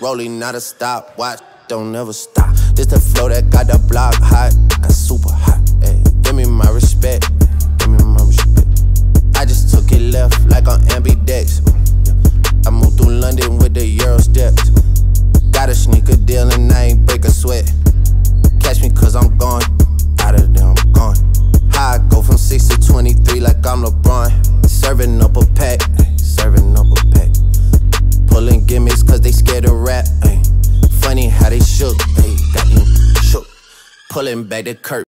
rolling, not a stopwatch. Don't never stop. This the flow that got the block hot. I'm super hot. Ay, give me my respect. Give me my respect. I just took it left like on ambidex. I moved through London with the Euro steps. Got a sneaker deal and I ain't break a sweat. Catch me cause I'm gone. Out of there, I'm gone. How I go from 6 to 23 like I'm LeBron. Serving up a pack. Serving up a pack. Pulling gimmicks cause they scared to rap. Ay. Funny how they shook. Ay. Got me shook. Pulling back the curtain.